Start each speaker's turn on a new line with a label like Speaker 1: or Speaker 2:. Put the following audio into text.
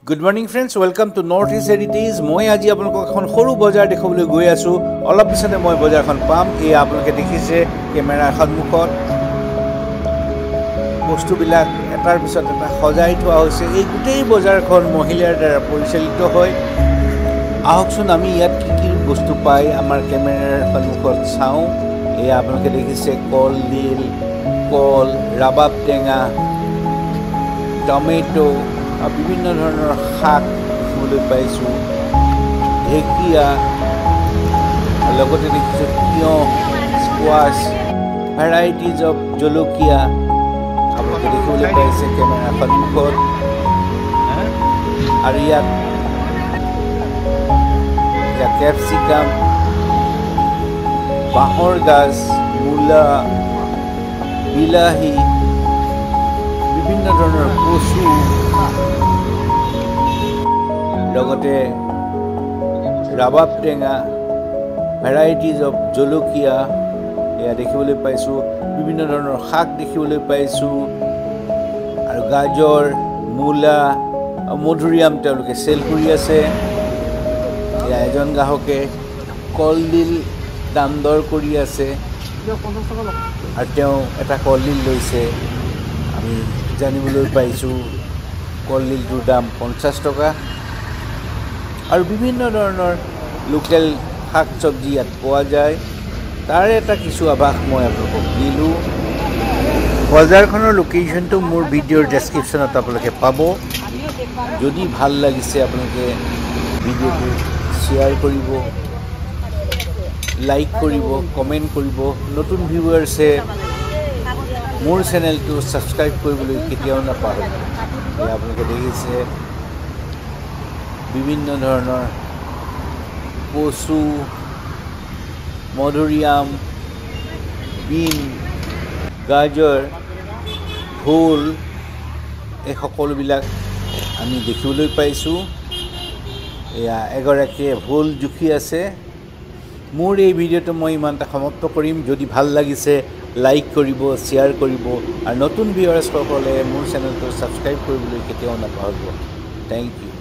Speaker 1: Good morning friends, welcome to Northeast Heritage. মই আজি আপোনালোকক এখন সৰু বজাৰ দেখাবলৈ গৈ আছো। অলপ পিছতে মই বজাৰখন পাম। এই আপোনালোকে দেখিছে কেমেৰাৰ সন্মুখত বস্তুবিলাক এটাৰ পিছত এটা সজাই থোৱা হৈছে। এই গোটেই বজাৰখন মহিলাৰ দ্বাৰা পৰিচালিত হয়। আহকচোন আমি ইয়াত কি বস্তু পাই আমাৰ কেমেৰাৰ সন্মুখত চাওঁ। এই আপোনালোকে দেখিছে কলডিল, কল, ৰাবাব টেঙা, টমেটো, বিভিন্ন ধৰণৰ শাক দেখিবলৈ পাইছোঁ, ঢেকীয়া, লগতে দেখিছোঁ তিয়ঁহ, স্কোৱাছ, ভেৰাইটিজ অফ জলকীয়া আপোনালোকে দেখিবলৈ পাইছে কেমেৰাৰ সন্মুখত। আৰু ইয়াত কেপচিকাম, বাঁহৰ গাজ, মূলা, বিলাহী, বিভিন্ন ধৰণৰ কচু, লগতে ৰাবাব টেঙা, ভেৰাইটিজ অফ জলকীয়া এয়া দেখিবলৈ পাইছোঁ, বিভিন্ন ধৰণৰ শাক দেখিবলৈ পাইছোঁ, আৰু গাজৰ, মূলা, মধুৰিআম তেওঁলোকে চেল কৰি আছে। এয়া এজন গ্ৰাহকে কলডিল দাম দৰ কৰি আছে আৰু তেওঁ এটা কলডিল লৈছে। আমি জানিবলৈ পাইছোঁ কলডিলটোৰ দাম 50 টকা। আৰু বিভিন্ন ধৰণৰ লোকেল শাক চব্জি ইয়াত পোৱা যায়। তাৰে এটা কিছু আভাস মই আপোনালোকক দিলোঁ। বজাৰখনৰ লোকেশ্যনটো মোৰ ভিডিঅ'ৰ ডেছক্ৰিপশ্যনত আপোনালোকে পাব। যদি ভাল লাগিছে আপোনালোকে ভিডিঅ'টো শ্বেয়াৰ কৰিব, লাইক কৰিব, কমেণ্ট কৰিব। নতুন ভিউৱাৰ্ছে মোৰ চেনেলটো ছাবস্ক্ৰাইব কৰিবলৈ কেতিয়াও নাপাহৰিব। আপোনালোকে দেখিছে বিভিন্ন ধৰণৰ কচু, মধুৰিআম, বিন, গাজৰ, ভোল, এই সকলোবিলাক আমি দেখিবলৈ পাইছোঁ। এয়া এগৰাকীয়ে ভোল জুখি আছে। মোৰ এই ভিডিঅ'টো মই ইমানটা সমাপ্ত কৰিম। যদি ভাল লাগিছে লাইক কৰিব, শ্বেয়াৰ কৰিব, আৰু নতুন ভিউৱাৰ্ছসকলে মোৰ চেনেলটো ছাবস্ক্ৰাইব কৰিবলৈ কেতিয়াও নাপাহৰিব। Thank U.